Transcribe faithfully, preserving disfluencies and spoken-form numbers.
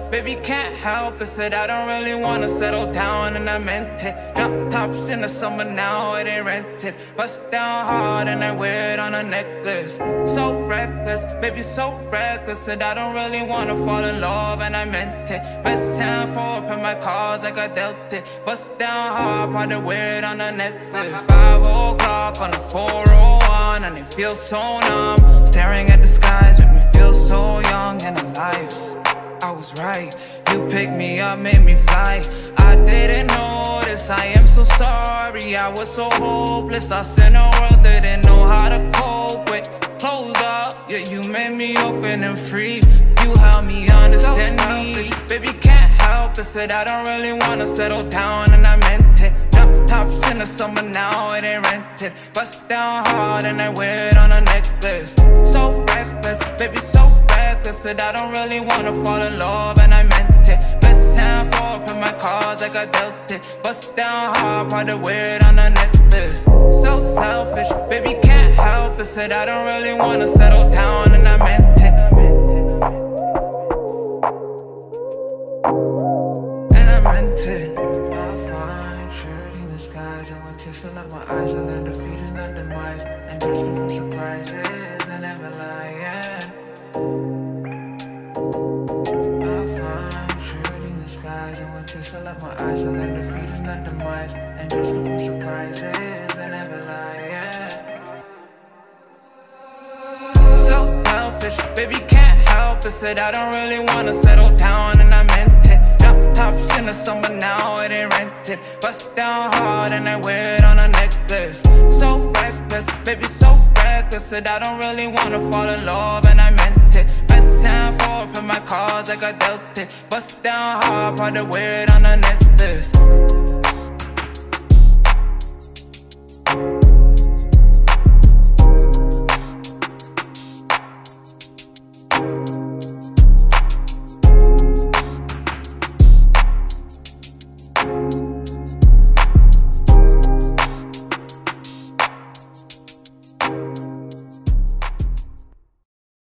baby, can't help it. Said I don't really wanna settle down, and I meant it. Drop tops in the summer, now it ain't rented. Bust down hard and I wear it on a necklace. So reckless, baby, so reckless. Said I don't really wanna fall in love, and I meant it. Best hand for up in my cards like I dealt it. Bust down hard, probably wear it on a necklace. Five o'clock on the four oh one, and it feels so numb. Staring at the skies make me feel so young and alive. I was right, you picked me up, made me fly. I didn't notice, I am so sorry. I was so hopeless, lost in a world didn't know how to cope with. Closed up, yeah, you made me open and free. You helped me understand me, baby, can't help it. Said I don't really wanna settle down, and I meant it. Drop tops in the summer, now it ain't rented. Bust down hard and I wear it on a necklace. So reckless, baby, so reckless. Said I don't really wanna fall in love, and I meant it. Best hand for up in my cards like I dealt it. Bust down hard, probably wear it on a necklace. So selfish, baby, can't help it. Said I don't really wanna settle down, and I meant it. And I meant it. I find surety in the skies. I want tears fill up my eyes. I learned defeat is not demise. And asking from surprises I never lie, yeah. I find surety in the skies. I want tears fill up my eyes. I learned defeat is not demise. And asking from surprises I never lie, yeah. So selfish, baby, can't help it. Said I don't really wanna settle down, and I meant it. Drop tops in the summer, now it ain't rented. Bust down hard and I wear it on a necklace. So reckless, baby, so reckless. Said I don't really wanna fall in love, and I meant it. Best hand for up in my cards like I dealt it. Bust down hard, probably wear it on a necklace.